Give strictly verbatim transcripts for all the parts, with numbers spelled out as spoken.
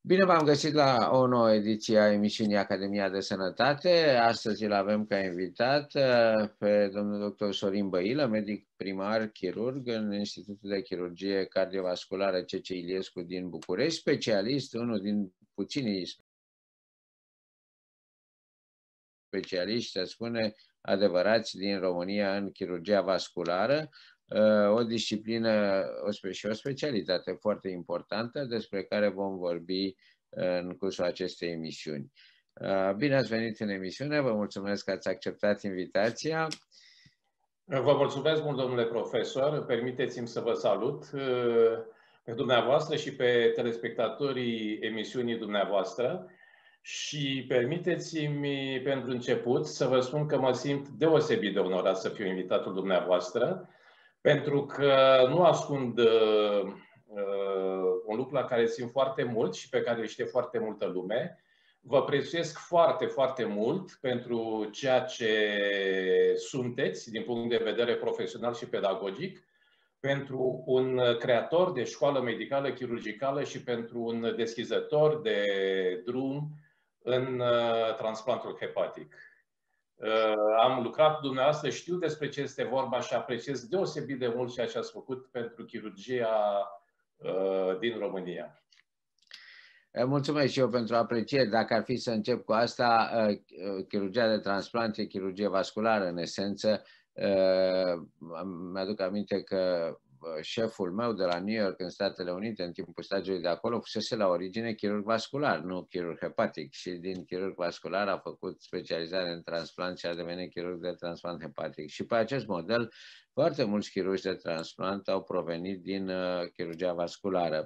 Bine v-am găsit la o nouă ediție a emisiunii Academia de Sănătate. Astăzi îl avem ca invitat uh, pe domnul doctor Sorin Băilă, medic primar chirurg în Institutul de Chirurgie Cardiovasculară C C Iliescu din București, specialist, unul din puținii specialiști, se spune, adevărați din România în chirurgia vasculară, o disciplină și o specialitate foarte importantă despre care vom vorbi în cursul acestei emisiuni. Bine ați venit în emisiune, vă mulțumesc că ați acceptat invitația. Vă mulțumesc mult, domnule profesor. Permiteți-mi să vă salut pe dumneavoastră și pe telespectatorii emisiunii dumneavoastră și permiteți-mi pentru început să vă spun că mă simt deosebit de onorat să fiu invitatul dumneavoastră, pentru că nu ascund uh, un lucru la care țin foarte mult și pe care îl știe foarte multă lume. Vă prețuiesc foarte, foarte mult pentru ceea ce sunteți din punct de vedere profesional și pedagogic, pentru un creator de școală medicală chirurgicală și pentru un deschizător de drum în transplantul hepatic. Am lucrat cu dumneavoastră, știu despre ce este vorba și apreciez deosebit de mult ceea ce ați făcut pentru chirurgia din România. Mulțumesc și eu pentru apreciere. Dacă ar fi să încep cu asta, chirurgia de transplant e chirurgie vasculară, în esență. Mi-aduc aminte că șeful meu de la New York, în Statele Unite, în timpul stagiului de acolo, fusese la origine chirurg vascular, nu chirurg hepatic. Și din chirurg vascular a făcut specializare în transplant și a devenit chirurg de transplant hepatic. Și pe acest model, foarte mulți chirurgi de transplant au provenit din chirurgia vasculară.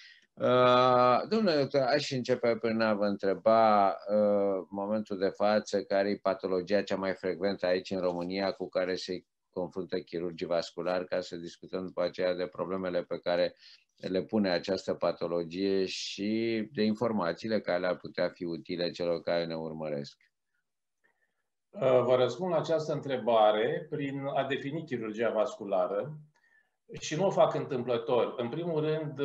Uh, domnule doctor, aș începe prin a vă întreba uh, momentul de față, care e patologia cea mai frecventă aici în România cu care se confruntă chirurgii vasculari, ca să discutăm după aceea de problemele pe care le pune această patologie și de informațiile care ar putea fi utile celor care ne urmăresc. Vă răspund la această întrebare prin a defini chirurgia vasculară. Și nu o fac întâmplător. În primul rând,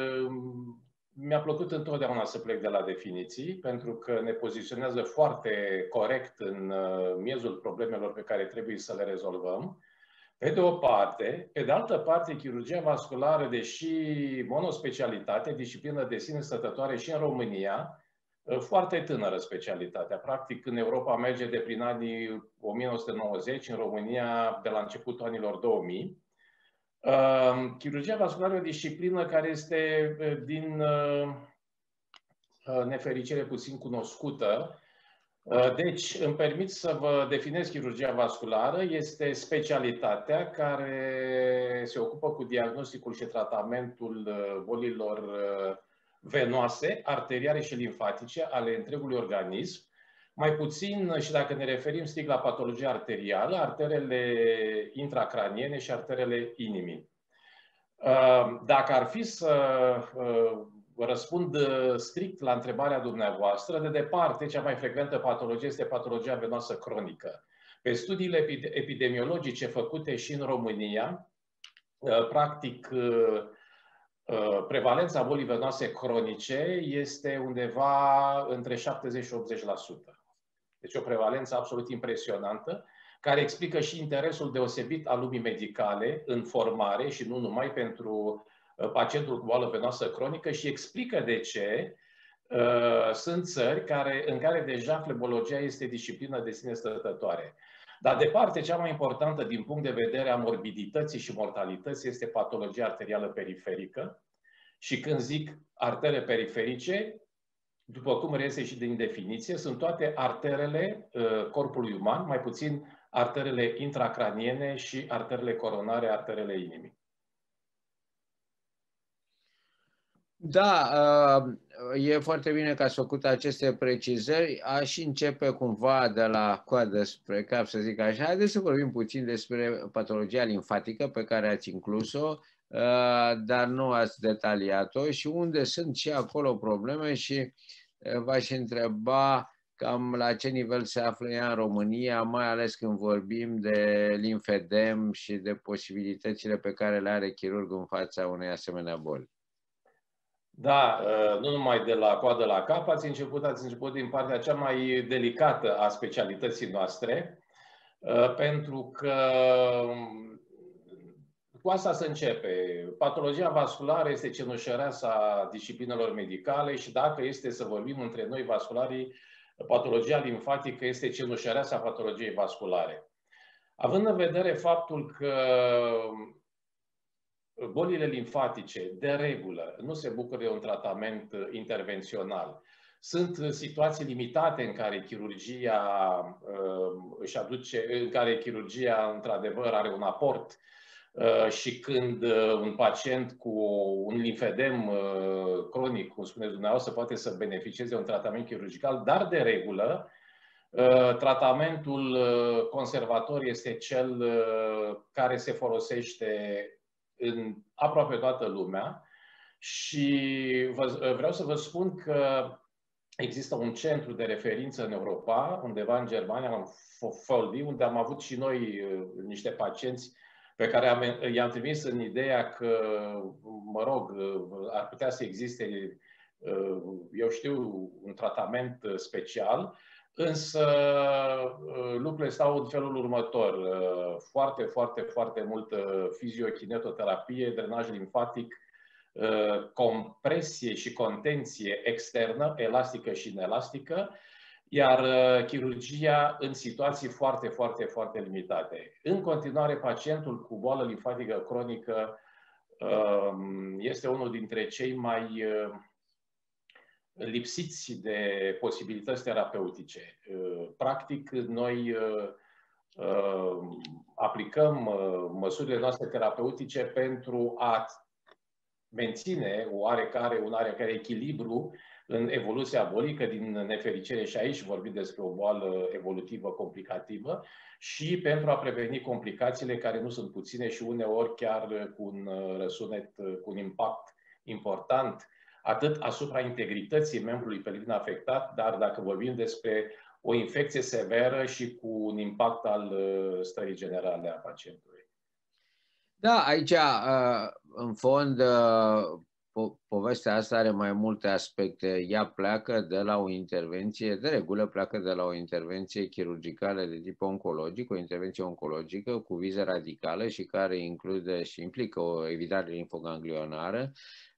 mi-a plăcut întotdeauna să plec de la definiții, pentru că ne poziționează foarte corect în miezul problemelor pe care trebuie să le rezolvăm. Pe de o parte, pe de altă parte, chirurgia vasculară, deși monospecialitate, disciplină de sine stătătoare și în România, foarte tânără specialitatea. Practic, în Europa merge de prin anii o mie nouă sute nouăzeci, în România de la începutul anilor două mii. Uh, chirurgia vasculară e o disciplină care este din uh, nefericire puțin cunoscută. Uh, deci, îmi permit să vă definez chirurgia vasculară. Este specialitatea care se ocupă cu diagnosticul și tratamentul bolilor venoase, arteriale și limfatice ale întregului organism. Mai puțin, și dacă ne referim strict la patologia arterială, arterele intracraniene și arterele inimii. Dacă ar fi să răspund strict la întrebarea dumneavoastră, de departe, cea mai frecventă patologie este patologia venoasă cronică. Pe studiile epidemiologice făcute și în România, practic, prevalența bolii venoase cronice este undeva între șaptezeci și optzeci la sută. Deci o prevalență absolut impresionantă, care explică și interesul deosebit al lumii medicale în formare și nu numai pentru pacientul cu boală venoasă cronică și explică de ce uh, sunt țări care, în care deja flebologia este disciplină de sine stătătoare. Dar departe, cea mai importantă din punct de vedere a morbidității și mortalității este patologia arterială periferică. Și când zic artere periferice, după cum reiese și din definiție, sunt toate arterele uh, corpului uman, mai puțin arterele intracraniene și arterele coronare, arterele inimii. Da, e foarte bine că ați făcut aceste precizări. Aș începe cumva de la coadă spre cap, să zic așa. Haideți să vorbim puțin despre patologia limfatică pe care ați inclus-o, dar nu ați detaliat-o și unde sunt și acolo probleme și v-aș întreba cam la ce nivel se află ea în România, mai ales când vorbim de limfedem și de posibilitățile pe care le are chirurgul în fața unei asemenea boli. Da, nu numai de la coadă la cap ați început, ați început din partea cea mai delicată a specialității noastre, pentru că cu asta se începe. Patologia vasculară este cenușăreasa disciplinelor medicale și dacă este să vorbim între noi vascularii, patologia limfatică este cenușăreasa patologiei vasculare. Având în vedere faptul că bolile limfatice, de regulă, nu se bucură de un tratament intervențional. Sunt situații limitate în care chirurgia își aduce, în care chirurgia într-adevăr are un aport și când un pacient cu un limfedem cronic, cum spuneți dumneavoastră, poate să beneficieze de un tratament chirurgical, dar de regulă tratamentul conservator este cel care se folosește în aproape toată lumea și vă, vreau să vă spun că există un centru de referință în Europa, undeva în Germania, în Fulda, unde am avut și noi niște pacienți pe care am, i-am trimis în ideea că, mă rog, ar putea să existe, eu știu, un tratament special, însă lucrurile stau în felul următor. Foarte, foarte, foarte multă fiziokinetoterapie, drenaj limfatic, compresie și contenție externă, elastică și inelastică, iar chirurgia în situații foarte, foarte, foarte limitate. În continuare, pacientul cu boală limfatică cronică este unul dintre cei mai lipsiți de posibilități terapeutice. Practic, noi aplicăm măsurile noastre terapeutice pentru a menține oarecare, un oarecare echilibru în evoluția bolii, că din nefericire și aici vorbim despre o boală evolutivă complicativă, și pentru a preveni complicațiile care nu sunt puține și uneori chiar cu un răsunet, cu un impact important, atât asupra integrității membrului pelvin afectat, dar dacă vorbim despre o infecție severă și cu un impact al stării generale a pacientului. Da, aici, în fond, po povestea asta are mai multe aspecte. Ea pleacă de la o intervenție, de regulă pleacă de la o intervenție chirurgicală de tip oncologic, o intervenție oncologică cu viză radicală și care include și implică o evitare linfoganglionară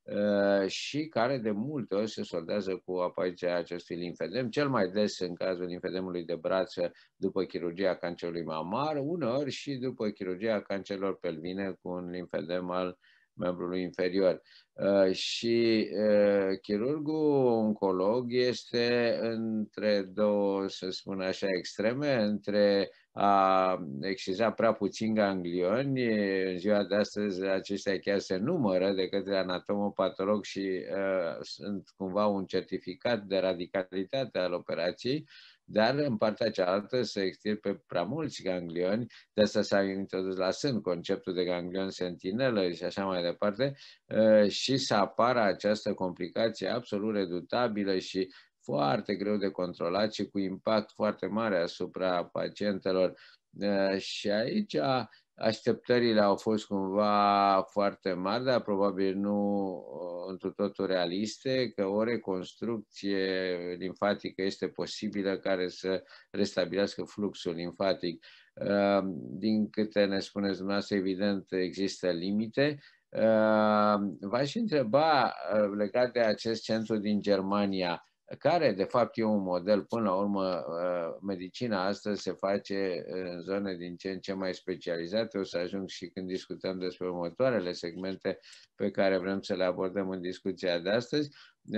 și care de multe ori se soldează cu apariția acestui limfedem, cel mai des în cazul limfedemului de brață după chirurgia cancerului mamar, uneori și după chirurgia cancerelor pelvine cu un limfedem al membrului inferior. Uh, și uh, chirurgul oncolog este între două, să spun așa, extreme, între a exciza prea puțin ganglioni. În ziua de astăzi aceștia chiar se numără de către anatomopatolog și uh, sunt cumva un certificat de radicalitate al operației, dar în partea cealaltă se extirpe prea mulți ganglioni, de asta s-a introdus la sân conceptul de ganglion sentinelă și așa mai departe, și să apară această complicație absolut redutabilă și foarte greu de controlat și cu impact foarte mare asupra pacientelor. Și aici așteptările au fost cumva foarte mari, dar probabil nu întru totul realiste, că o reconstrucție limfatică este posibilă care să restabilească fluxul limfatic. Din câte ne spuneți dumneavoastră, evident există limite. V-aș întreba legat de acest centru din Germania, care de fapt e un model, până la urmă, medicina astăzi se face în zone din ce în ce mai specializate. O să ajung și când discutăm despre următoarele segmente pe care vrem să le abordăm în discuția de astăzi.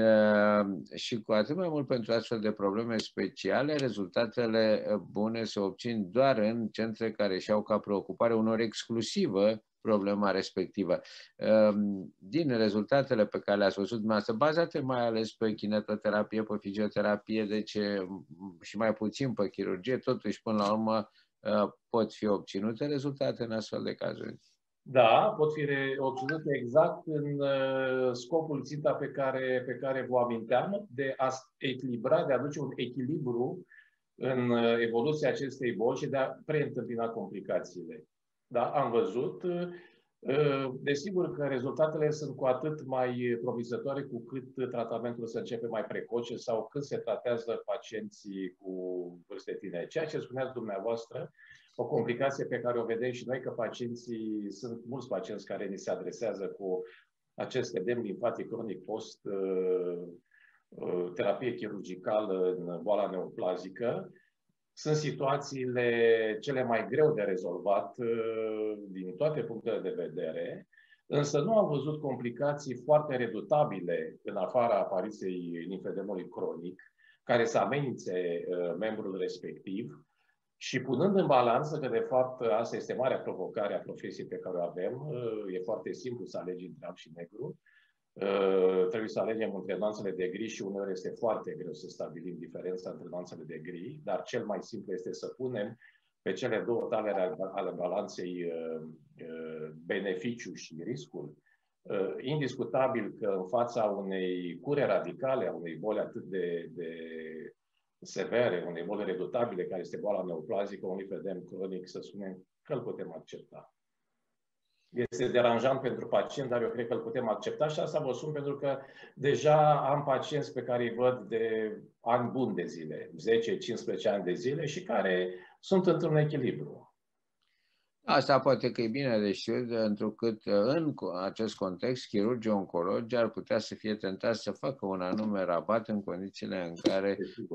Și cu atât mai mult pentru astfel de probleme speciale, rezultatele bune se obțin doar în centre care și-au ca preocupare unor exclusivă problema respectivă. Din rezultatele pe care le-ați văzut dumneavoastră, bazate mai ales pe kinetoterapie, pe fizioterapie, deci și mai puțin pe chirurgie, totuși până la urmă pot fi obținute rezultate în astfel de cazuri. Da, pot fi obținute exact în scopul ținta pe care, pe care vă aminteam, de a echilibra, de a aduce un echilibru în evoluția acestei boli și de a preîntâmpina complicațiile. Da, am văzut Desigur că rezultatele sunt cu atât mai promițătoare cu cât tratamentul se începe mai precoce sau când se tratează pacienții cu vârste tinere. Ceea ce spuneați dumneavoastră, o complicație pe care o vedem și noi, că pacienții, sunt mulți pacienți care ni se adresează cu acest edem limfatic cronic post terapie chirurgicală în boala neoplazică. Sunt situațiile cele mai greu de rezolvat din toate punctele de vedere, însă nu am văzut complicații foarte redutabile în afara apariției limfedemului cronic, care să amenințe membrul respectiv și punând în balanță că, de fapt, asta este marea provocare a profesiei pe care o avem, e foarte simplu să alegi între alb și negru, Uh, trebuie să alegem între nuanțele de gri și uneori este foarte greu să stabilim diferența între nuanțele de gri, dar cel mai simplu este să punem pe cele două talere ale balanței uh, uh, beneficiu și riscul. Uh, indiscutabil că în fața unei cure radicale, a unei boli atât de, de severe, unei boli redutabile, care este boala neoplazică, un lipedem cronic, să spunem că îl putem accepta. Este deranjant pentru pacient, dar eu cred că îl putem accepta și asta vă spun pentru că deja am pacienți pe care îi văd de ani buni de zile, zece cincisprezece ani de zile și care sunt într-un echilibru. Asta poate că e bine de știut, întrucât în acest context chirurgii oncologi ar putea să fie tentați să facă un anume rabat în condițiile în care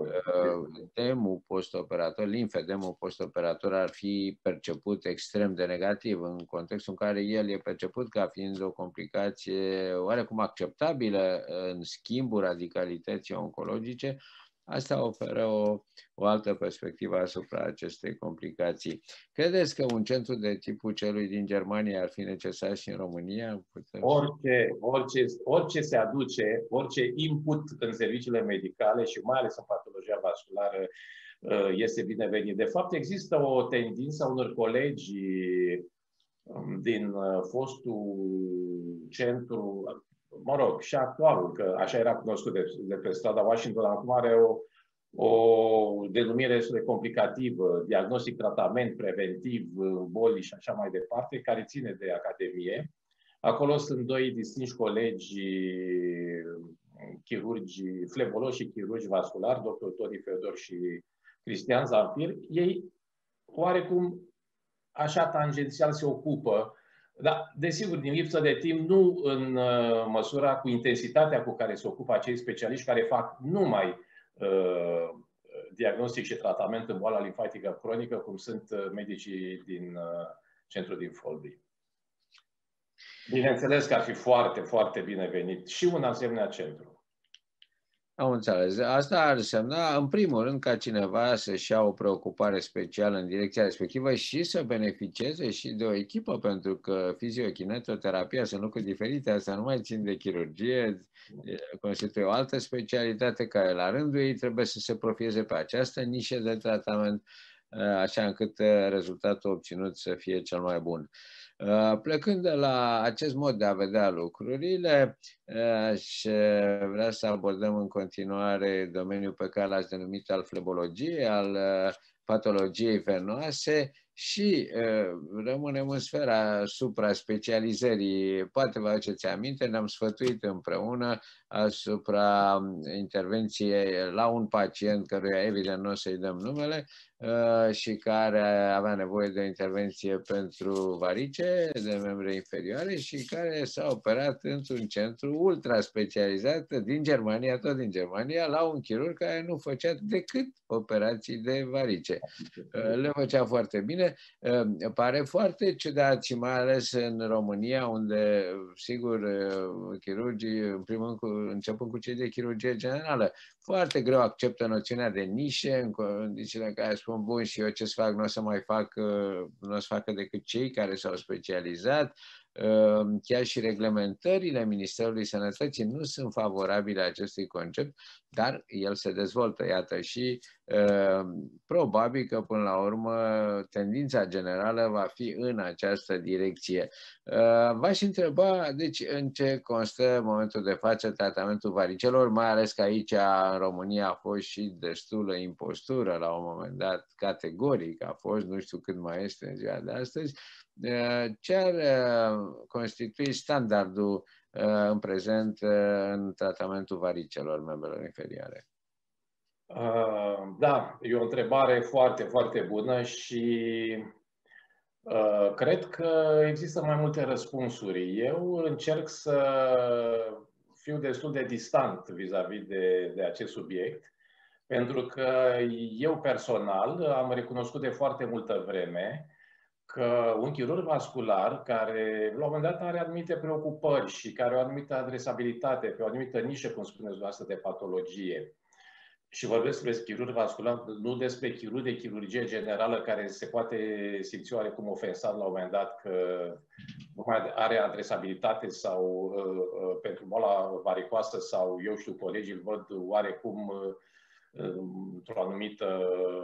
demul postoperator, limfedemul postoperator ar fi perceput extrem de negativ, în contextul în care el e perceput ca fiind o complicație oarecum acceptabilă în schimbul radicalității oncologice. Asta oferă o, o altă perspectivă asupra acestei complicații. Credeți că un centru de tipul celui din Germania ar fi necesar și în România? Putem... Orice, orice, orice se aduce, orice input în serviciile medicale și mai ales în patologia vasculară este binevenit. De fapt, există o tendință a unor colegi din fostul centru, mă rog, și actualul, că așa era cunoscut de, de pe strada Washington, acum are o, o denumire destul de complicativă, diagnostic, tratament, preventiv, boli și așa mai departe, care ține de Academie. Acolo sunt doi distinși colegi chirurgi, flebologi și chirurgi vasculari, doctor Toni Fedor și Cristian Zamfir. Ei, oarecum, așa tangențial se ocupă. Da, desigur, din lipsă de timp, nu în uh, măsura cu intensitatea cu care se ocupă acei specialiști care fac numai uh, diagnostic și tratament în boala limfatică cronică, cum sunt uh, medicii din uh, centrul din Folbi. Bineînțeles că ar fi foarte, foarte binevenit și un asemenea centru. Am înțeles. Asta ar însemna, în primul rând, ca cineva să-și ia o preocupare specială în direcția respectivă și să beneficieze și de o echipă, pentru că fiziokinetoterapia sunt lucruri diferite, asta nu mai țin de chirurgie, constituie o altă specialitate care la rândul ei trebuie să se profieze pe această nișă de tratament, așa încât rezultatul obținut să fie cel mai bun. Plecând de la acest mod de a vedea lucrurile, aș vrea să abordăm în continuare domeniul pe care l-ați denumit al flebologiei, al patologiei venoase și rămânem în sfera supra-specializării. Poate vă aduceți aminte, ne-am sfătuit împreună asupra intervenției la un pacient căruia evident nu o să-i dăm numele și care avea nevoie de o intervenție pentru varice de membre inferioare și care s-a operat într-un centru ultra specializat din Germania, tot din Germania, la un chirurg care nu făcea decât operații de varice. Le făcea foarte bine. Pare foarte ciudat și mai ales în România, unde, sigur, chirurgii, în primul rând, cu, începând cu cei de chirurgie generală, foarte greu acceptă noțiunea de nișe, în condițiile în care spun, bun, și eu ce să fac, nu o să mai fac, nu o să facă decât cei care s-au specializat. Chiar și reglementările Ministerului Sănătății nu sunt favorabile acestui concept, dar el se dezvoltă, iată, și probabil că până la urmă tendința generală va fi în această direcție. V-aș întreba, deci, în ce constă în momentul de față tratamentul varicelor, mai ales că aici în România a fost și destulă impostură la un moment dat, categoric a fost, nu știu cât mai este în ziua de astăzi. Ce ar constitui standardul în prezent în tratamentul varicelor membrilor inferioare? Da, e o întrebare foarte, foarte bună și cred că există mai multe răspunsuri. Eu încerc să fiu destul de distant vis-a-vis de, de acest subiect, pentru că eu personal am recunoscut de foarte multă vreme că un chirurg vascular care la un moment dat are anumite preocupări și care o anumită adresabilitate pe o anumită nișă, cum spuneți dumneavoastră, de patologie, și vorbesc despre chirurg vascular, nu despre chirurg de chirurgie generală care se poate simți oarecum ofensat la un moment dat că nu mai are adresabilitate sau uh, pentru boala varicoasă sau, eu știu, colegii îl văd oarecum uh, într-o anumită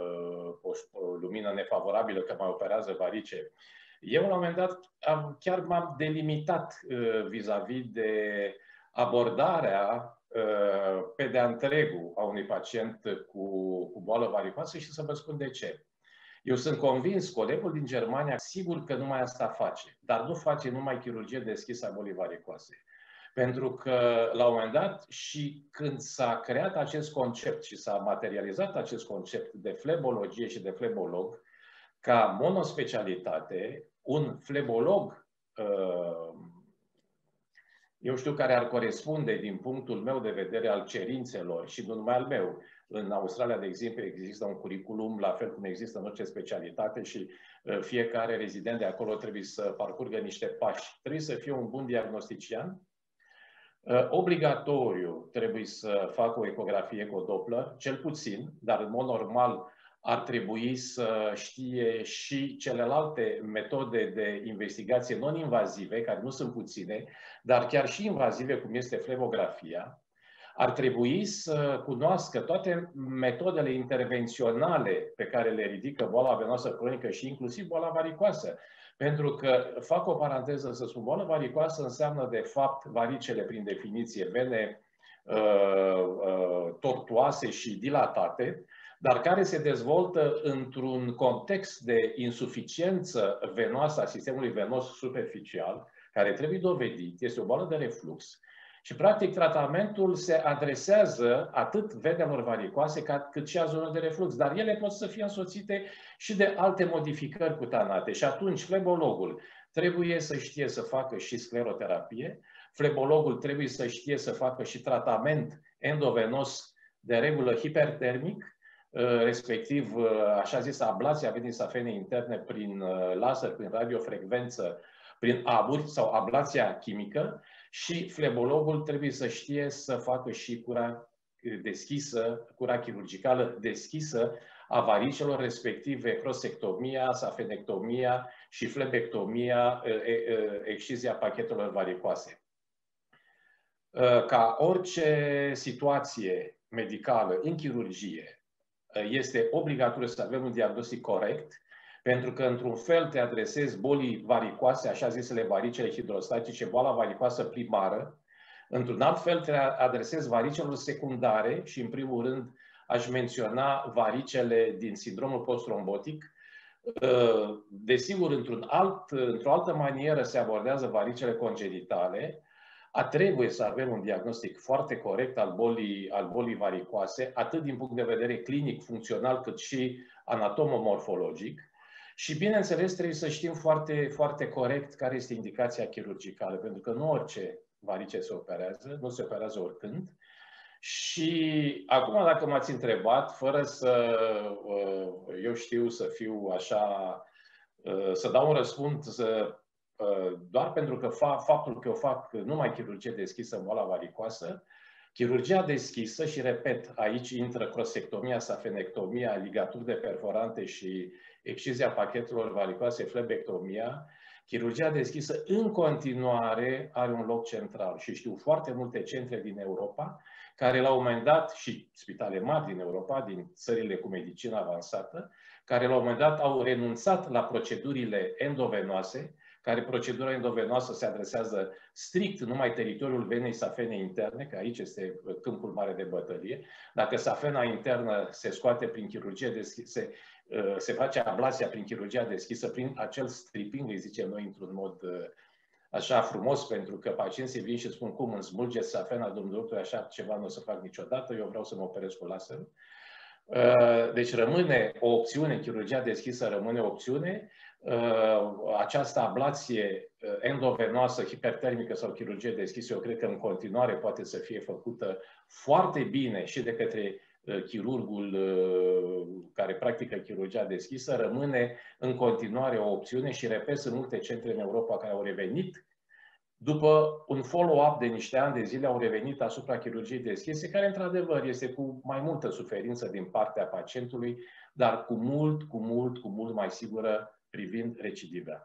uh, lumină nefavorabilă că mai operează varice. Eu, la un moment dat, am, chiar m-am delimitat uh, vis-a-vis de abordarea pe de-a întregul a unui pacient cu, cu boală varicoasă și să vă spun de ce. Eu sunt convins, colegul din Germania, sigur că numai asta face, dar nu face numai chirurgie deschisă a bolii varicoase. Pentru că, la un moment dat, și când s-a creat acest concept și s-a materializat acest concept de flebologie și de flebolog, ca monospecialitate, un flebolog uh, eu știu care ar corespunde din punctul meu de vedere al cerințelor și nu numai al meu. În Australia, de exemplu, există un curriculum, la fel cum există în orice specialitate și fiecare rezident de acolo trebuie să parcurgă niște pași. Trebuie să fie un bun diagnostician. Obligatoriu trebuie să facă o ecografie cu o Doppler, cel puțin, dar în mod normal ar trebui să știe și celelalte metode de investigație non-invazive, care nu sunt puține, dar chiar și invazive, cum este flebografia. Ar trebui să cunoască toate metodele intervenționale pe care le ridică boala venoasă cronică și inclusiv boala varicoasă. Pentru că, fac o paranteză să spun, boala varicoasă înseamnă de fapt varicele prin definiție, vene uh, uh, tortuoase și dilatate, dar care se dezvoltă într-un context de insuficiență venoasă a sistemului venos superficial, care trebuie dovedit, este o boală de reflux. Și, practic, tratamentul se adresează atât venelor varicoase cât și a zonelor de reflux, dar ele pot să fie însoțite și de alte modificări cutanate. Și atunci, flebologul trebuie să știe să facă și scleroterapie, flebologul trebuie să știe să facă și tratament endovenos, de regulă hipertermic, respectiv, așa zis, ablația venii safene interne prin laser, prin radiofrecvență, prin aburi sau ablația chimică, și flebologul trebuie să știe să facă și cura deschisă, cura chirurgicală deschisă a varicelor, respectiv ecrosectomia, safenectomia și flebectomia, excizia pachetelor varicoase. Ca orice situație medicală în chirurgie, este obligatoriu să avem un diagnostic corect, pentru că, într-un fel, te adresezi bolii varicoase, așa zisele varicele hidrostatice, boala varicoasă primară. Într-un alt fel, te adresezi varicelor secundare și, în primul rând, aș menționa varicele din sindromul post-trombotic. Desigur, într-un alt, într-o altă manieră se abordează varicele congenitale. A trebuie să avem un diagnostic foarte corect al bolii, al bolii varicoase, atât din punct de vedere clinic, funcțional, cât și anatomomorfologic. Și, bineînțeles, trebuie să știm foarte, foarte corect care este indicația chirurgicală, pentru că nu orice varice se operează, nu se operează oricând. Și acum, dacă m-ați întrebat, fără să, eu știu, să fiu așa, să dau un răspuns, să, doar pentru că fa, faptul că eu fac numai chirurgie deschisă în boala varicoasă, chirurgia deschisă, și repet, aici intră crosectomia, safenectomia, ligaturi de perforante și excizia pachetelor varicoase, flebectomia, chirurgia deschisă în continuare are un loc central. Și știu foarte multe centre din Europa care la un moment dat, și spitale mari din Europa, din țările cu medicină avansată, care la un moment dat au renunțat la procedurile endovenoase, care procedura endovenoasă se adresează strict numai teritoriul venei safene interne, că aici este câmpul mare de bătălie. Dacă safena internă se scoate prin chirurgie, se se face ablația prin chirurgia deschisă, prin acel stripping, îi zicem noi, într-un mod așa frumos, pentru că pacienții vin și spun cum îmi smulgeți safena, domnul doctor, așa ceva nu o să fac niciodată, eu vreau să mă operez cu laser. Deci rămâne o opțiune, chirurgia deschisă rămâne o opțiune. Această ablație endovenoasă, hipertermică sau chirurgie deschisă, eu cred că în continuare poate să fie făcută foarte bine și de către chirurgul care practică chirurgia deschisă, rămâne în continuare o opțiune și, repet, sunt multe centre în Europa care au revenit după un follow-up de niște ani de zile, au revenit asupra chirurgiei deschise, care, într-adevăr, este cu mai multă suferință din partea pacientului, dar cu mult, cu mult, cu mult mai sigură privind recidiva.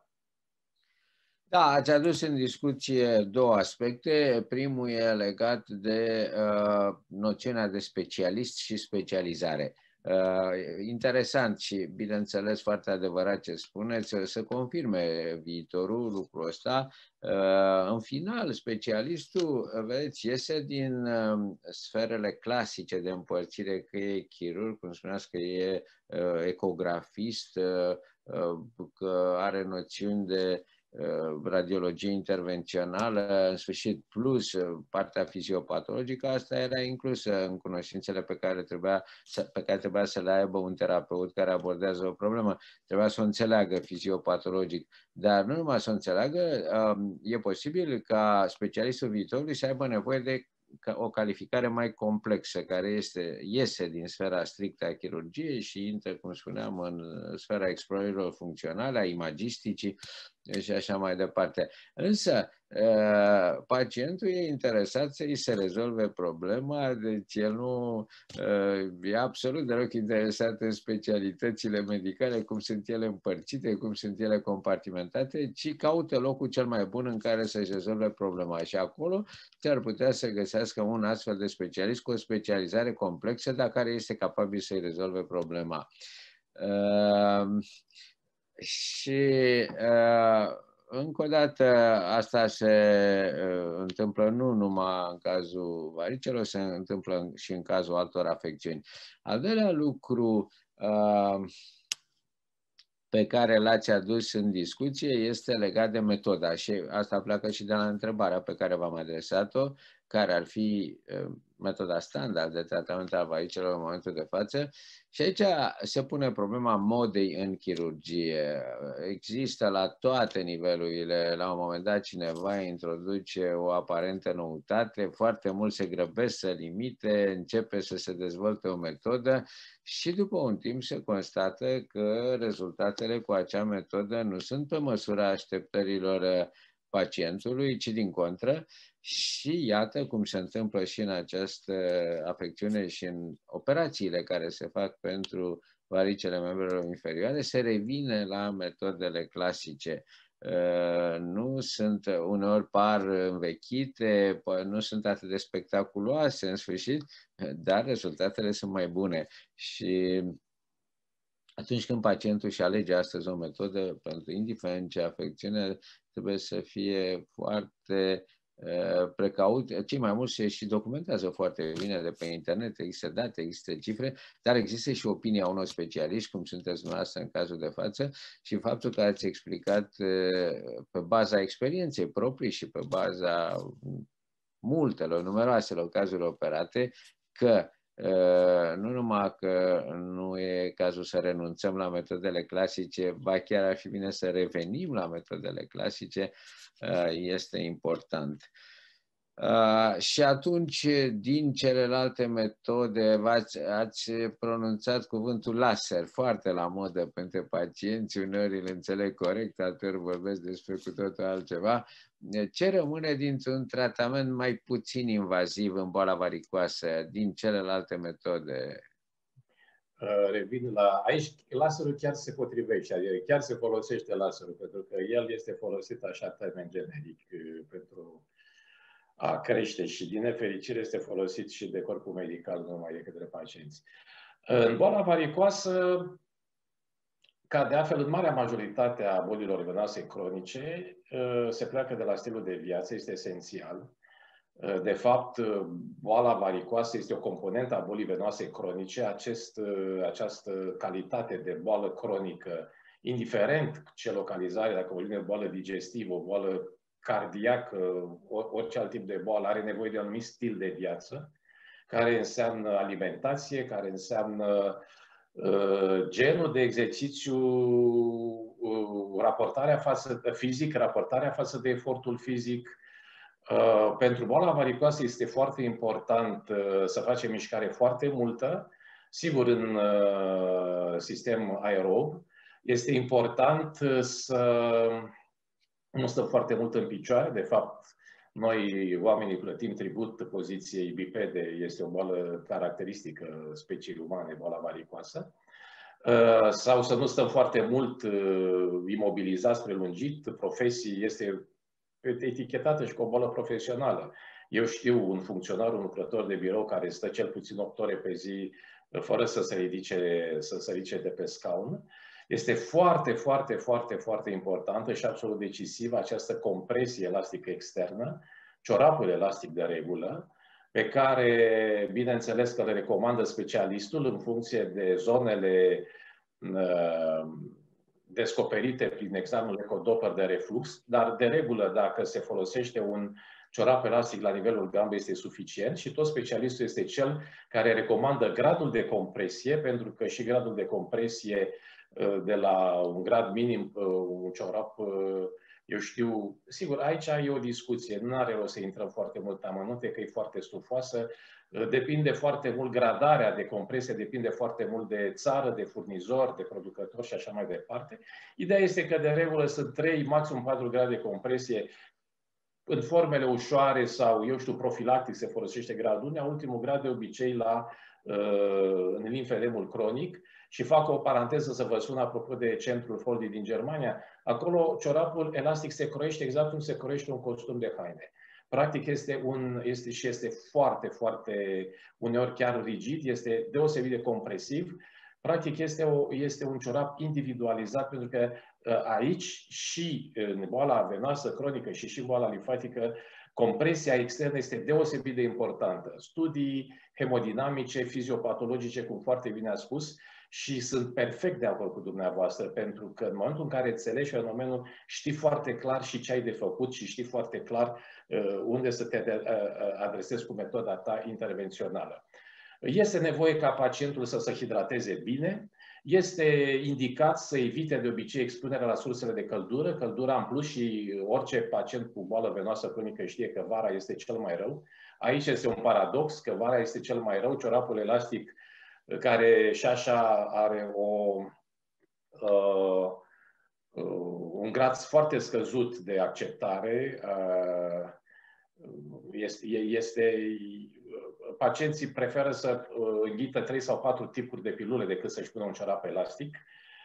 Da, ați adus în discuție două aspecte. Primul e legat de uh, noțiunea de specialist și specializare. Uh, interesant și, bineînțeles, foarte adevărat ce spuneți, să confirme viitorul lucrul ăsta. Uh, în final, specialistul, vedeți, iese din uh, sferele clasice de împărțire, că e chirurg, cum spuneați, că e uh, ecografist, uh, uh, că are noțiuni de radiologie intervențională, în sfârșit, plus partea fiziopatologică, asta era inclusă în cunoștințele pe care trebuia să, pe care trebuia să le aibă un terapeut care abordează o problemă. Trebuia să o înțeleagă fiziopatologic. Dar nu numai să o înțeleagă, e posibil ca specialistul viitorului să aibă nevoie de o calificare mai complexă, care este, iese din sfera strictă a chirurgiei și intră, cum spuneam, în sfera explorărilor funcționale, a imagisticii și așa mai departe. Însă, pacientul e interesat să îi se rezolve problema, deci el nu e absolut deloc interesat în specialitățile medicale, cum sunt ele împărțite, cum sunt ele compartimentate, ci caută locul cel mai bun în care să-și rezolve problema. Și acolo ți-ar putea să găsească un astfel de specialist cu o specializare complexă, dar care este capabil să-i rezolve problema. Uh, și uh, încă o dată, asta se uh, întâmplă nu numai în cazul varicelor, se întâmplă și în cazul altor afecțiuni. Al doilea lucru uh, pe care l-ați adus în discuție este legat de metoda și asta pleacă și de la întrebarea pe care v-am adresat-o, care ar fi uh, metoda standard de tratament al varicelor în momentul de față. Și aici se pune problema modei în chirurgie. Există la toate nivelurile, la un moment dat cineva introduce o aparentă noutate, foarte mult se grăbesc să limite, începe să se dezvolte o metodă și după un timp se constată că rezultatele cu acea metodă nu sunt pe măsura așteptărilor pacientului, ci din contră. Și iată cum se întâmplă și în această afecțiune și în operațiile care se fac pentru varicele membrelor inferioare, se revine la metodele clasice. Nu sunt, uneori par învechite, nu sunt atât de spectaculoase în sfârșit, dar rezultatele sunt mai bune. Și atunci când pacientul își alege astăzi o metodă, pentru indiferent ce afecțiune, trebuie să fie foarte precaut. Cei mai mulți se și documentează foarte bine de pe internet, există date, există cifre, dar există și opinia unor specialiști, cum sunteți dumneavoastră în cazul de față, și faptul că ați explicat pe baza experienței proprii și pe baza multelor, numeroaselor cazuri operate, că nu numai că nu e cazul să renunțăm la metodele clasice, ba chiar ar fi bine să revenim la metodele clasice, este important. Și atunci, din celelalte metode, ați, ați pronunțat cuvântul laser, foarte la modă pentru pacienți, uneori îl înțeleg corect, alteori vorbesc despre cu totul altceva. Ce rămâne dintr-un tratament mai puțin invaziv în boala varicoasă din celelalte metode? Revin la... Aici laserul chiar se potrivește, adică chiar se folosește laserul, pentru că el este folosit așa termen generic pentru a crește și din nefericire este folosit și de corpul medical, nu numai de către pacienți. În boala varicoasă, ca de altfel în marea majoritate a bolilor venoase cronice, se pleacă de la stilul de viață, este esențial. De fapt, boala varicoasă este o componentă a bolii venoase cronice. Acest, această calitate de boală cronică, indiferent ce localizare, dacă vorbim de boală digestivă, o boală cardiacă, orice alt tip de boală, are nevoie de un anumit stil de viață, care înseamnă alimentație, care înseamnă uh, genul de exercițiu, uh, raportarea față de fizic, raportarea față de efortul fizic. Uh, pentru boala varicoasă este foarte important uh, să facem mișcare foarte multă, sigur în uh, sistem aerob. Este important uh, să nu stăm foarte mult în picioare. De fapt, noi, oamenii, plătim tribut poziției bipede. Este o boală caracteristică speciei umane, boala varicoasă. Uh, sau să nu stăm foarte mult uh, imobilizați, prelungit. Profesii este etichetată și cu o boală profesională. Eu știu un funcționar, un lucrător de birou care stă cel puțin opt ore pe zi fără să se ridice, să se ridice de pe scaun. Este foarte, foarte, foarte, foarte importantă și absolut decisivă această compresie elastică externă, ciorapul elastic de regulă, pe care, bineînțeles că le recomandă specialistul în funcție de zonele uh, descoperite prin examenul ecodoppler de reflux, dar de regulă, dacă se folosește un ciorap elastic la nivelul gambei, este suficient și tot specialistul este cel care recomandă gradul de compresie, pentru că și gradul de compresie de la un grad minim, un ciorap, eu știu, sigur, aici e o discuție, nu are rost să intrăm foarte mult amănunte, că e foarte stufoasă, depinde foarte mult gradarea de compresie, depinde foarte mult de țară, de furnizor, de producător și așa mai departe. Ideea este că de regulă sunt trei, maxim patru grade de compresie. În formele ușoare sau, eu știu, profilactic se folosește gradul unu, ultimul grad de obicei la, în limfedemul cronic. Și fac o paranteză să vă spun apropo de centrul Foldi din Germania. Acolo ciorapul elastic se croiește exact cum se croiește un costum de haine. Practic este un, este și este foarte, foarte, uneori chiar rigid, este deosebit de compresiv. Practic este, o, este un ciorap individualizat, pentru că aici și în boala venoasă cronică și și boala limfatică, compresia externă este deosebit de importantă. Studii hemodinamice, fiziopatologice, cum foarte bine a spus, și sunt perfect de acord cu dumneavoastră, pentru că în momentul în care înțelegi fenomenul, știi foarte clar și ce ai de făcut și știi foarte clar uh, unde să te uh, adresezi cu metoda ta intervențională. Este nevoie ca pacientul să se hidrateze bine, este indicat să evite de obicei expunerea la sursele de căldură, căldura în plus, și orice pacient cu boală venoasă cronică știe că vara este cel mai rău. Aici este un paradox, că vara este cel mai rău, ciorapul elastic care și așa are o, uh, uh, un grad foarte scăzut de acceptare, uh, este, este, pacienții preferă să înghită trei sau patru tipuri de pilule decât să-și pună un ciorap elastic.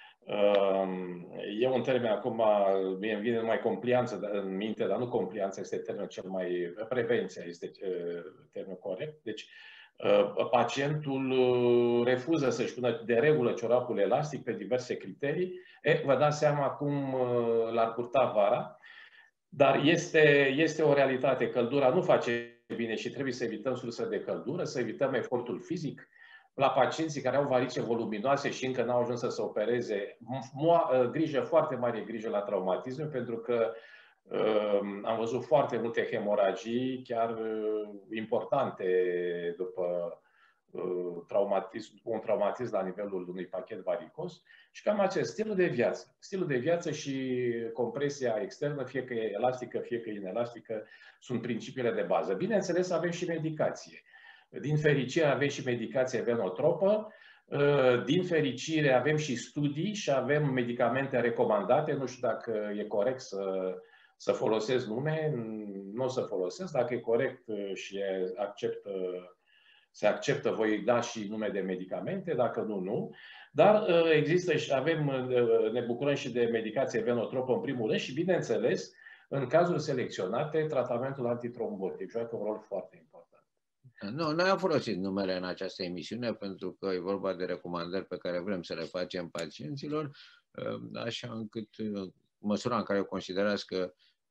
E un termen, acum mie îmi vine numai complianță în minte, dar nu complianță este termenul cel mai... Prevenția este termenul corect. Deci, pacientul refuză să-și pună de regulă ciorapul elastic pe diverse criterii. E, vă dați seama cum l-ar purta vara, dar este, este o realitate. Căldura nu face bine și trebuie să evităm sursele de căldură, să evităm efortul fizic. La pacienții care au varice voluminoase și încă n-au ajuns să se opereze, grijă, foarte mare grijă la traumatisme, pentru că am văzut foarte multe hemoragii, chiar importante, după traumatism, un traumatism la nivelul unui pachet varicos. Și cam acest stilul de viață. Stilul de viață și compresia externă, fie că e elastică, fie că e inelastică, sunt principiile de bază. Bineînțeles, avem și medicație. Din fericire avem și medicație venotropă. Din fericire avem și studii și avem medicamente recomandate. Nu știu dacă e corect să să folosesc nume, nu o să folosesc. Dacă e corect și accept, se acceptă, voi da și nume de medicamente, dacă nu, nu. Dar există și avem, ne bucurăm și de medicație venotropă în primul rând și, bineînțeles, în cazuri selecționate, tratamentul antitrombotic joacă un rol foarte important. Nu, noi am folosit numele în această emisiune pentru că e vorba de recomandări pe care vrem să le facem pacienților, așa încât, în măsura în care considerați că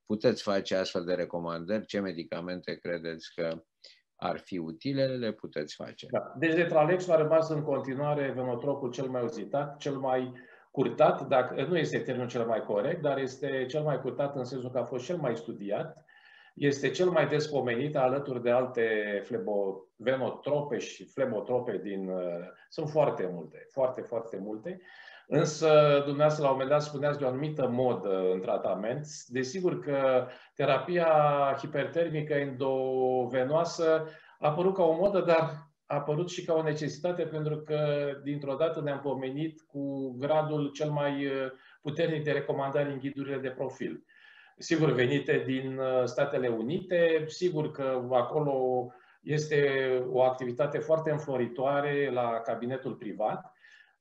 puteți face astfel de recomandări. Ce medicamente credeți că ar fi utile, le puteți face. Da. Deci Detralex a rămas în continuare venotropul cel mai uzitat, cel mai curtat, dacă, nu este termenul cel mai corect, dar este cel mai curtat în sensul că a fost cel mai studiat, este cel mai des pomenit alături de alte venotrope și flebotrope din... Sunt foarte multe, foarte, foarte multe. Însă, dumneavoastră, la un moment dat spuneați de o anumită modă în tratament. Desigur că terapia hipertermică endovenoasă a apărut ca o modă, dar a apărut și ca o necesitate, pentru că dintr-o dată ne-am pomenit cu gradul cel mai puternic de recomandări în ghidurile de profil. Sigur, venite din Statele Unite, sigur că acolo este o activitate foarte înfloritoare la cabinetul privat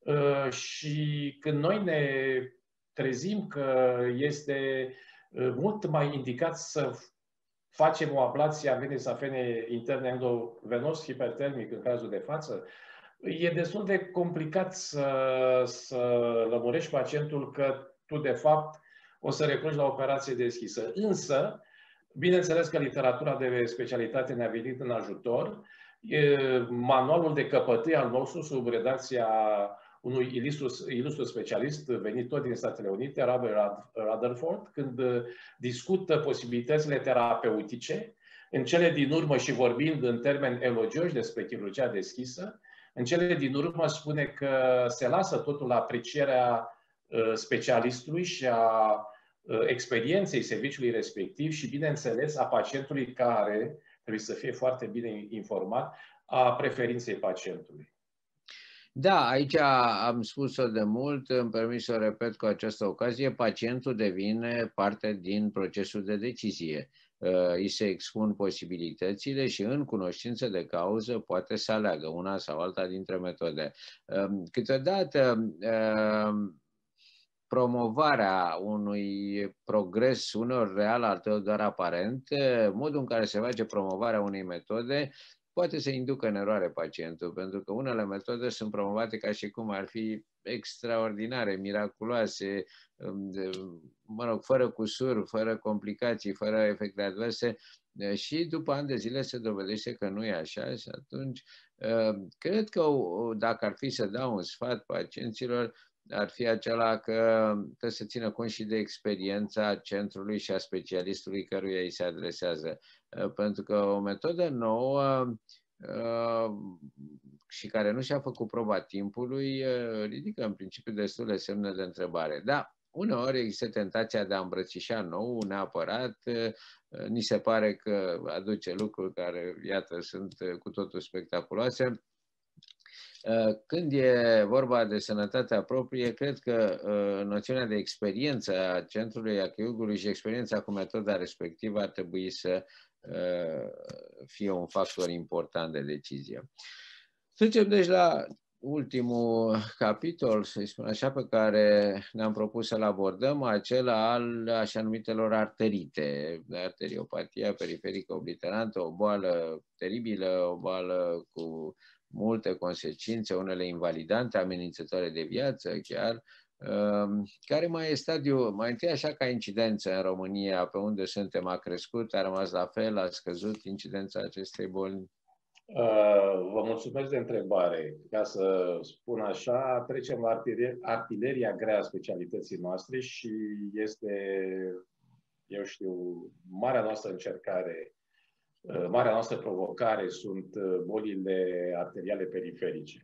și când noi ne trezim că este mult mai indicat să facem o ablație a venei safene interne endovenos hipertermic în cazul de față, e destul de complicat să, să lămurești pacientul că tu, de fapt, o să recurgi la operație deschisă. Însă, bineînțeles că literatura de specialitate ne-a venit în ajutor. Manualul de căpătâi al nostru, sub redacția unui ilustru, ilustru specialist venit tot din Statele Unite, Robert Rutherford, când discută posibilitățile terapeutice, în cele din urmă, și vorbind în termeni elogioși despre chirurgia deschisă, în cele din urmă spune că se lasă totul la aprecierea specialistului și a experienței serviciului respectiv și, bineînțeles, a pacientului, care trebuie să fie foarte bine informat, a preferinței pacientului. Da, aici am spus-o de mult, îmi permis să o repet cu această ocazie, pacientul devine parte din procesul de decizie. Îi se expun posibilitățile și în cunoștință de cauză poate să aleagă una sau alta dintre metode. Câteodată promovarea unui progres, uneori real, alteori doar aparent, modul în care se face promovarea unei metode poate să inducă în eroare pacientul, pentru că unele metode sunt promovate ca și cum ar fi extraordinare, miraculoase, mă rog, fără cusuri, fără complicații, fără efecte adverse, și după ani de zile se dovedește că nu e așa și atunci cred că dacă ar fi să dau un sfat pacienților, ar fi acela că trebuie să țină cont și de experiența centrului și a specialistului căruia îi se adresează. Pentru că o metodă nouă și care nu și-a făcut proba timpului ridică în principiu destule semne de întrebare. Da, uneori există tentația de a îmbrățișa nou, neapărat, ni se pare că aduce lucruri care, iată, sunt cu totul spectaculoase. Când e vorba de sănătatea proprie, cred că noțiunea de experiență a centrului, a chirurgului și experiența cu metoda respectivă ar trebui să fie un factor important de decizie. Trecem deci la ultimul capitol, să-i spun așa, pe care ne-am propus să-l abordăm, acela al așa numitelor arterite, arteriopatia periferică obliterantă, o boală teribilă, o boală cu multe consecințe, unele invalidante, amenințătoare de viață chiar, care mai e stadiul, mai întâi așa ca incidență în România, pe unde suntem, a crescut, a rămas la fel, a scăzut incidența acestei boli? Vă mulțumesc de întrebare. Ca să spun așa, trecem la artileria grea a specialității noastre și este, eu știu, marea noastră încercare, marea noastră provocare sunt bolile arteriale periferice.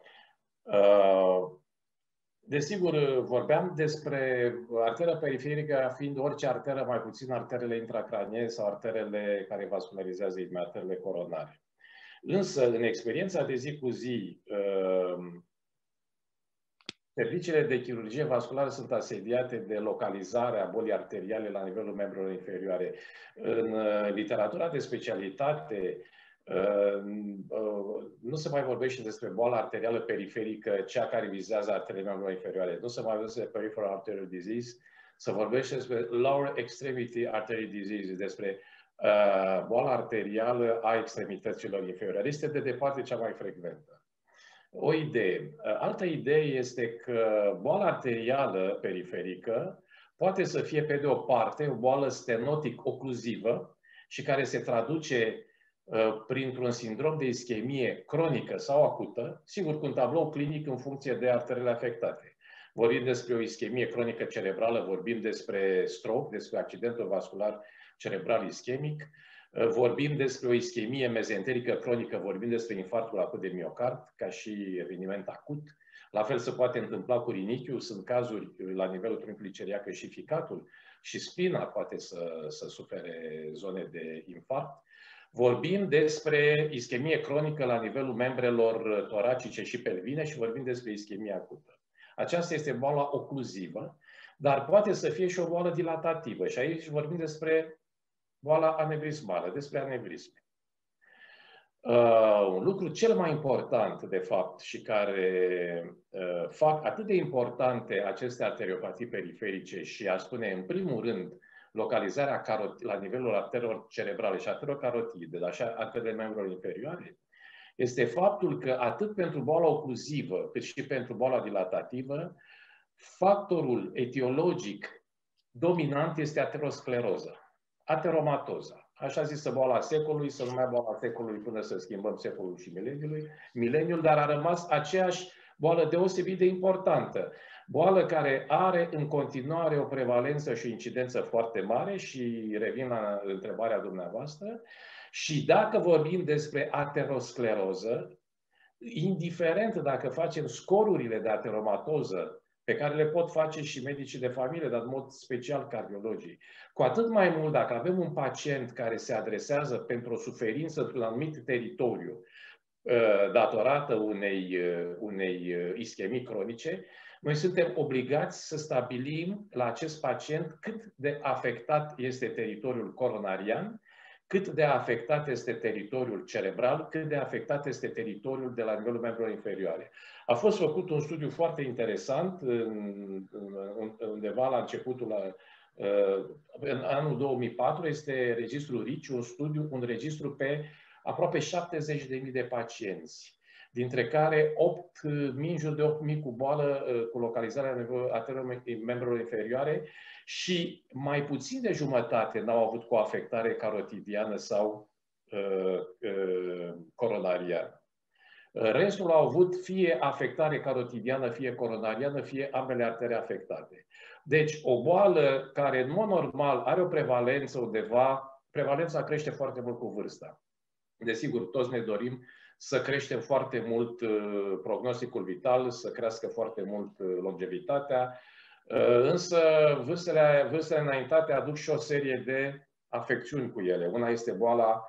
Desigur, vorbeam despre arteră periferică fiind orice arteră, mai puțin arterele intracraniene sau arterele care vascularizează imediat, arterele coronare. Însă, în experiența de zi cu zi, serviciile de chirurgie vasculară sunt asediate de localizarea bolii arteriale la nivelul membrilor inferioare. În literatura de specialitate nu se mai vorbește despre boala arterială periferică, cea care vizează arterele membrilor inferioare. Nu se mai vorbește despre peripheral arterial disease, se vorbește despre lower extremity artery disease, despre uh, boala arterială a extremităților inferioare. Este de departe cea mai frecventă. O idee. Altă idee este că boala arterială periferică poate să fie, pe de o parte, o boală stenotic-ocluzivă și care se traduce uh, printr-un sindrom de ischemie cronică sau acută, sigur, cu un tablou clinic în funcție de arterele afectate. Vorbim despre o ischemie cronică cerebrală, vorbim despre stroke, despre accidentul vascular cerebral ischemic, uh, vorbim despre o ischemie mezenterică cronică, vorbim despre infarctul acut de miocard, ca și eveniment acut. La fel se poate întâmpla cu rinichiul, sunt cazuri la nivelul trunchiului celiac și ficatul și spina poate să, să sufere zone de infarct. Vorbim despre ischemie cronică la nivelul membrelor toracice și pelvine și vorbim despre ischemie acută. Aceasta este boala ocluzivă, dar poate să fie și o boală dilatativă și aici vorbim despre boala anevrismală, despre anevrisme. Uh, un lucru cel mai important, de fapt, și care uh, fac atât de importante aceste arteriopatii periferice și, aș spune, în primul rând, localizarea la nivelul arterelor cerebrale și arterelor carotide, dar și arterele membrelor inferioare, este faptul că atât pentru boala ocluzivă, cât și pentru boala dilatativă, factorul etiologic dominant este ateroscleroza, ateromatoza. Așa zisă boala secolului, să numai boala secolului până să schimbăm secolul și mileniului, mileniul, dar a rămas aceeași boală deosebit de importantă. Boală care are în continuare o prevalență și o incidență foarte mare și revin la întrebarea dumneavoastră. Și dacă vorbim despre ateroscleroză, indiferent dacă facem scorurile de ateromatoză, pe care le pot face și medicii de familie, dar în mod special cardiologii. Cu atât mai mult dacă avem un pacient care se adresează pentru o suferință într-un anumit teritoriu datorată unei, unei ischemii cronice, noi suntem obligați să stabilim la acest pacient cât de afectat este teritoriul coronarian, cât de afectat este teritoriul cerebral, cât de afectat este teritoriul de la nivelul membrelor inferioare. A fost făcut un studiu foarte interesant undeva la începutul, la, în anul două mii patru, este registrul R I C, un studiu, un registru pe aproape șaptezeci de mii de pacienți, dintre care opt mii, în jur de opt mii cu boală, cu localizarea arterelor membrelor inferioare și mai puțin de jumătate n-au avut cu afectare carotidiană sau uh, uh, coronariană. Restul au avut fie afectare carotidiană, fie coronariană, fie ambele artere afectate. Deci o boală care în mod normal are o prevalență undeva, prevalența crește foarte mult cu vârsta. Desigur, toți ne dorim să creștem foarte mult uh, prognosticul vital, să crească foarte mult uh, longevitatea, uh, însă vârstele, vârstele înaintate aduc și o serie de afecțiuni cu ele. Una este boala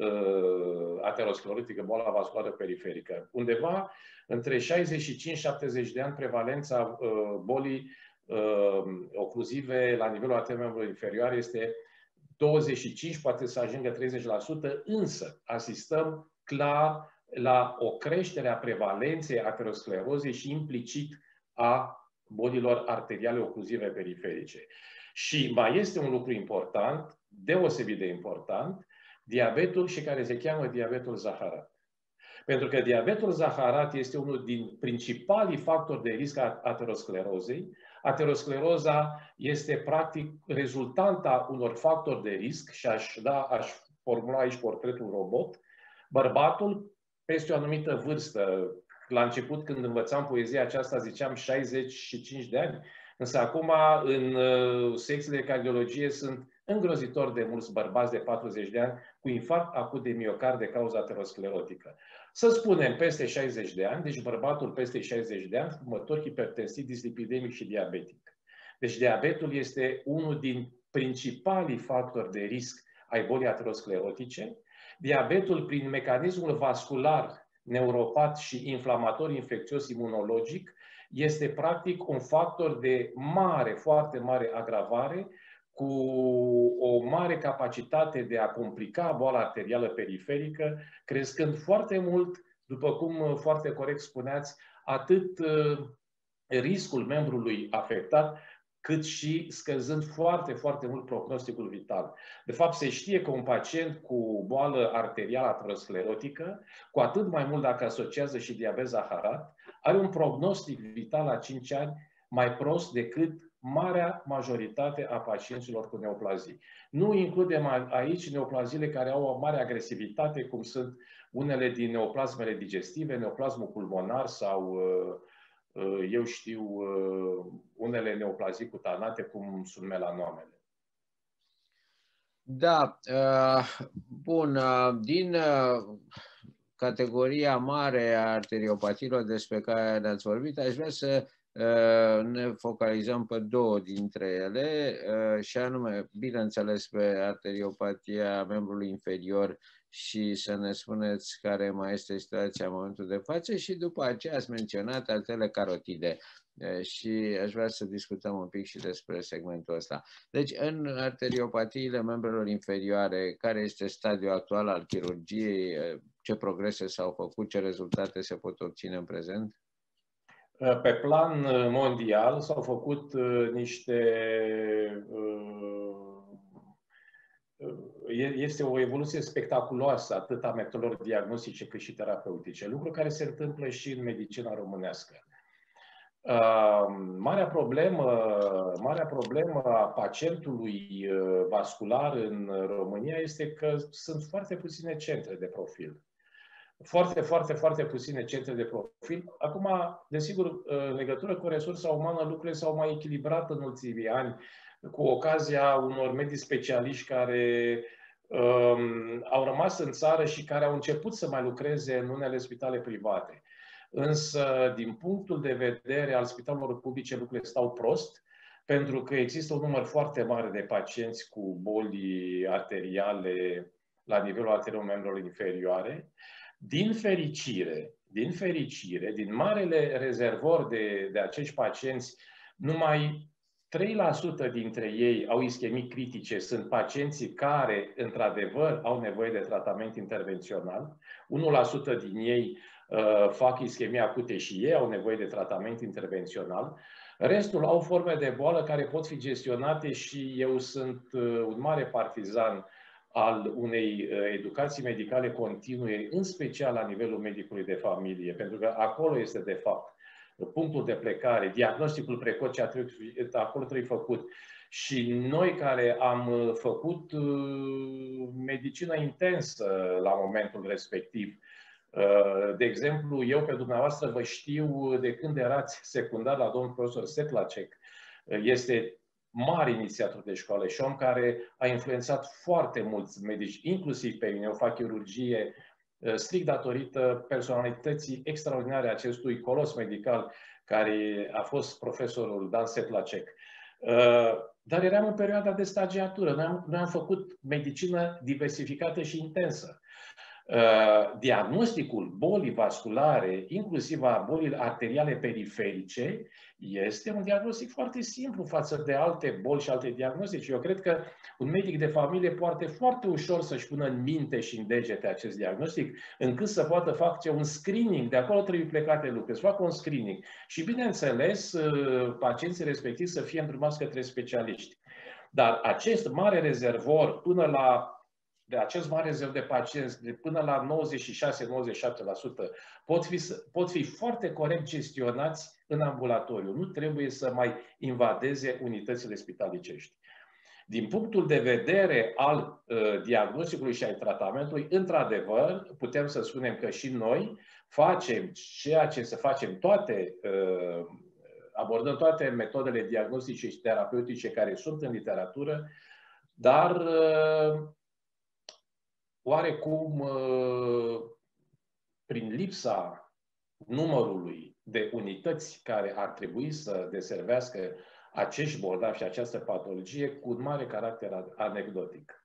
uh, aterosclerotică, boala vasculară periferică. Undeva între șaizeci și cinci și șaptezeci de ani prevalența uh, bolii uh, ocluzive la nivelul arterelor inferioare este douăzeci și cinci, poate să ajungă treizeci la sută, însă asistăm clar la o creștere a prevalenței aterosclerozei și implicit a bolilor arteriale ocluzive periferice. Și mai este un lucru important, deosebit de important, diabetul și care se cheamă diabetul zaharat. Pentru că diabetul zaharat este unul din principalii factori de risc a aterosclerozei. Ateroscleroza este practic rezultanta unor factori de risc și aș, da, aș formula aici portretul robot. Bărbatul, peste o anumită vârstă, la început când învățam poezia aceasta ziceam șaizeci și cinci de ani, însă acum în secțiile de cardiologie sunt îngrozitor de mulți bărbați de patruzeci de ani cu infarct acut de miocard de cauză aterosclerotică. Să spunem peste șaizeci de ani, deci bărbatul peste șaizeci de ani, fumător, hipertensiv, dislipidemic și diabetic. Deci diabetul este unul din principalii factori de risc ai bolii aterosclerotice. Diabetul, prin mecanismul vascular, neuropat și inflamator infecțios imunologic, este practic un factor de mare, foarte mare agravare, cu o mare capacitate de a complica boala arterială periferică, crescând foarte mult, după cum foarte corect spuneați, atât riscul membrului afectat, cât și scăzând foarte, foarte mult prognosticul vital. De fapt, se știe că un pacient cu boală arterială aterosclerotică, cu atât mai mult dacă asociază și diabet zaharat, are un prognostic vital la cinci ani mai prost decât marea majoritate a pacienților cu neoplazii. Nu includem aici neoplaziile care au o mare agresivitate, cum sunt unele din neoplasmele digestive, neoplasmul pulmonar sau, eu știu, unele neoplazii cutanate, cum sunt melanoamele. Da, bun. Din categoria mare a arteriopatiilor despre care ne-ați vorbit, aș vrea să ne focalizăm pe două dintre ele, și anume, bineînțeles, pe arteriopatia membrului inferior și să ne spuneți care mai este situația în momentul de față, și după aceea ați menționat arterele carotide și aș vrea să discutăm un pic și despre segmentul ăsta. Deci, în arteriopatiile membrelor inferioare, care este stadiul actual al chirurgiei, ce progrese s-au făcut, ce rezultate se pot obține în prezent? Pe plan mondial s-au făcut niște... Este o evoluție spectaculoasă atât a metodelor diagnostice cât și terapeutice, lucru care se întâmplă și în medicina românească. Marea problemă, marea problemă a pacientului vascular în România este că sunt foarte puține centre de profil. Foarte, foarte, foarte puține centre de profil. Acum, desigur, în legătură cu resursa umană, lucrurile s-au mai echilibrat în ultimii ani, cu ocazia unor medici specialiști care um, au rămas în țară și care au început să mai lucreze în unele spitale private. Însă, din punctul de vedere al spitalelor publice, lucrurile stau prost, pentru că există un număr foarte mare de pacienți cu boli arteriale la nivelul arteriilor membrelor inferioare. Din fericire, din fericire, din marele rezervor de, de acești pacienți, numai trei la sută dintre ei au ischemii critice, sunt pacienții care, într-adevăr, au nevoie de tratament intervențional. unu la sută din ei uh, fac ischemie acute și ei au nevoie de tratament intervențional. Restul au forme de boală care pot fi gestionate și eu sunt uh, un mare partizan al unei educații medicale continue, în special la nivelul medicului de familie, pentru că acolo este, de fapt, punctul de plecare, diagnosticul precoce acolo trebuie făcut. Și noi care am făcut medicină intensă la momentul respectiv, de exemplu, eu pe dumneavoastră vă știu de când erați secundar la domnul profesor Sedlacek, este mare inițiator de școală și om care a influențat foarte mulți medici, inclusiv pe mine. Eu fac chirurgie strict datorită personalității extraordinare a acestui colos medical care a fost profesorul Dan Sedlacek. Dar eram în perioada de stagiatură. Noi am, noi am făcut medicină diversificată și intensă. Diagnosticul bolii vasculare, inclusiv a bolilor arteriale periferice, este un diagnostic foarte simplu față de alte boli și alte diagnostici. Eu cred că un medic de familie poate foarte ușor să-și pună în minte și în degete acest diagnostic, încât să poată face un screening. De acolo trebuie plecate lucruri, să facă un screening. Și, bineînțeles, pacienții respectivi să fie îndrumați către specialiști. Dar acest mare rezervor, până la de acest mare rezerv de pacienți, de până la nouăzeci și șase nouăzeci și șapte la sută, pot fi, pot fi foarte corect gestionați în ambulatoriu. Nu trebuie să mai invadeze unitățile spitalicești. Din punctul de vedere al uh, diagnosticului și al tratamentului, într-adevăr, putem să spunem că și noi facem ceea ce să facem toate, uh, abordăm toate metodele diagnostice și terapeutice care sunt în literatură, dar uh, oarecum, prin lipsa numărului de unități care ar trebui să deservească acești bolnavi și această patologie, cu un mare caracter anecdotic.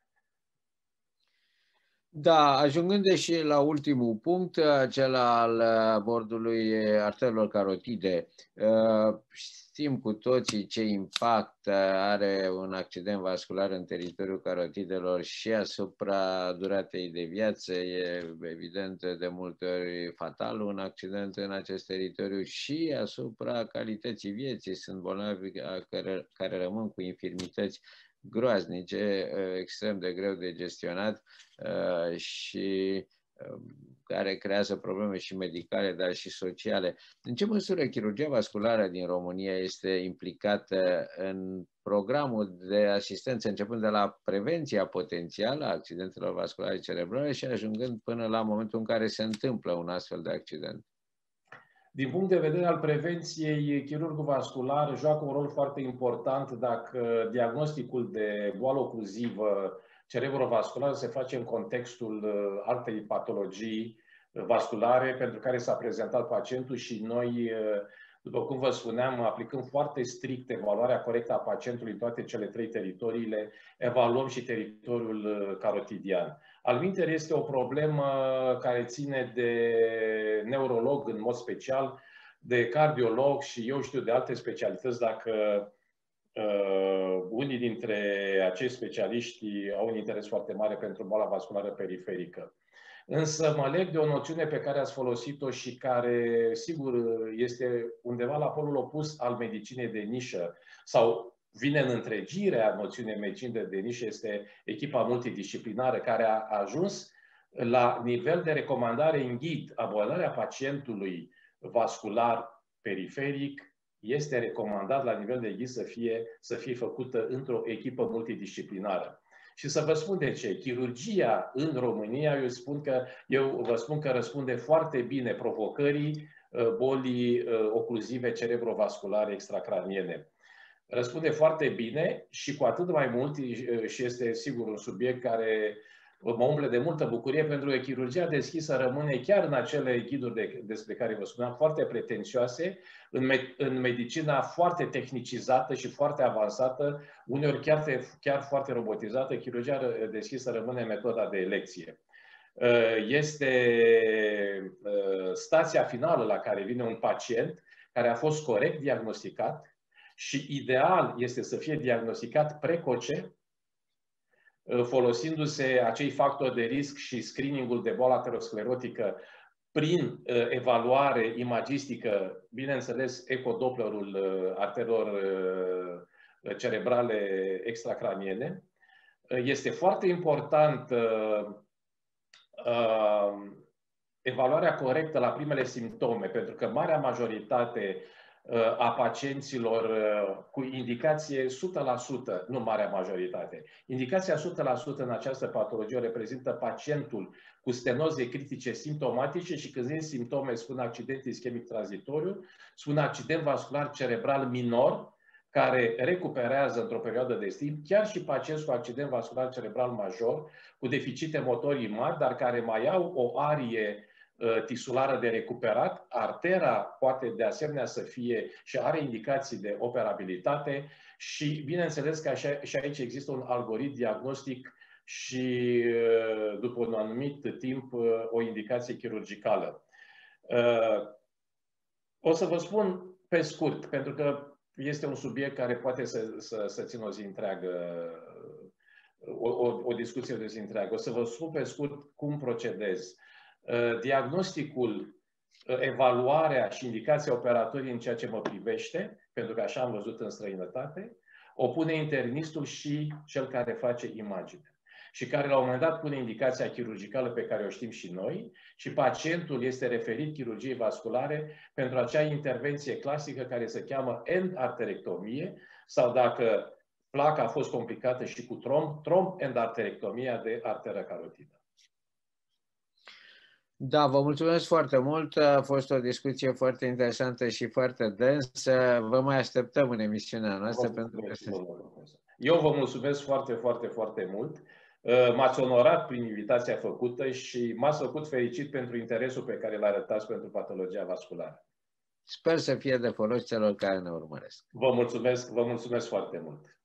Da, ajungând și la ultimul punct, acela al bordului arterelor carotide. Știm cu toții ce impact are un accident vascular în teritoriul carotidelor și asupra duratei de viață. E evident de multe ori fatal un accident în acest teritoriu și asupra calității vieții. Sunt bolnavi care, care rămân cu infirmități groaznice, extrem de greu de gestionat și care creează probleme și medicale, dar și sociale. În ce măsură chirurgia vasculară din România este implicată în programul de asistență, începând de la prevenția potențială a accidentelor vasculare cerebrale și ajungând până la momentul în care se întâmplă un astfel de accident? Din punct de vedere al prevenției, chirurgul vascular joacă un rol foarte important dacă diagnosticul de boală ocluzivă cerebrovasculară se face în contextul altei patologii vasculare pentru care s-a prezentat pacientul și noi, după cum vă spuneam, aplicăm foarte strict evaluarea corectă a pacientului în toate cele trei teritoriile, evaluăm și teritoriul carotidian. Alminteri este o problemă care ține de neurolog în mod special, de cardiolog și eu știu de alte specialități dacă uh, unii dintre acești specialiști au un interes foarte mare pentru boala vasculară periferică. Însă mă leg de o noțiune pe care ați folosit-o și care, sigur, este undeva la polul opus al medicinei de nișă sau vine în întregirea noțiunii medicinii de nișă, este echipa multidisciplinară care a ajuns la nivel de recomandare în ghid. Abordarea pacientului vascular periferic este recomandat la nivel de ghid să fie, să fie făcută într-o echipă multidisciplinară. Și să vă spun de ce. Chirurgia în România, eu, spun că, eu vă spun că răspunde foarte bine provocării bolii ocluzive cerebrovasculare extracraniene. Răspunde foarte bine și cu atât mai mult, și este sigur un subiect care mă umple de multă bucurie, pentru că chirurgia deschisă rămâne chiar în acele ghiduri de, despre care vă spuneam, foarte pretențioase, în, me, în medicina foarte tehnicizată și foarte avansată, uneori chiar, chiar foarte robotizată, chirurgia deschisă rămâne metoda de elecție. Este stația finală la care vine un pacient care a fost corect diagnosticat și ideal este să fie diagnosticat precoce, folosindu-se acei factori de risc și screeningul de boală aterosclerotică prin evaluare imagistică, bineînțeles ecodopplerul arterelor cerebrale extracraniene. Este foarte important evaluarea corectă la primele simptome, pentru că marea majoritate a pacienților cu indicație o sută la sută, nu marea majoritate. Indicația o sută la sută în această patologie reprezintă pacientul cu stenoze critice simptomatice și când zic simptome spun accident ischemic tranzitoriu, spun accident vascular cerebral minor care recuperează într-o perioadă de timp, chiar și pacienți cu accident vascular cerebral major, cu deficite motorii mari, dar care mai au o arie tisulară de recuperat, artera poate de asemenea să fie și are indicații de operabilitate și bineînțeles că așa, și aici există un algoritm diagnostic și după un anumit timp o indicație chirurgicală. O să vă spun pe scurt, pentru că este un subiect care poate să, să, să țină o zi întreagă, o, o, o discuție de zi întreagă. O să vă spun pe scurt cum procedez. Diagnosticul, evaluarea și indicația operatorii în ceea ce mă privește, pentru că așa am văzut în străinătate, o pune internistul și cel care face imagine. Și care la un moment dat pune indicația chirurgicală pe care o știm și noi și pacientul este referit chirurgiei vasculare pentru acea intervenție clasică care se cheamă endarterectomie sau dacă placa a fost complicată și cu tromb, tromb-endarterectomia de arteră carotidă. Da, vă mulțumesc foarte mult. A fost o discuție foarte interesantă și foarte densă. Vă mai așteptăm în emisiunea noastră. Pentru că... Eu vă mulțumesc foarte, foarte, foarte mult. M-ați onorat prin invitația făcută și m-ați făcut fericit pentru interesul pe care l arătați pentru patologia vasculară. Sper să fie de folos celor care ne urmăresc. Vă mulțumesc, vă mulțumesc foarte mult.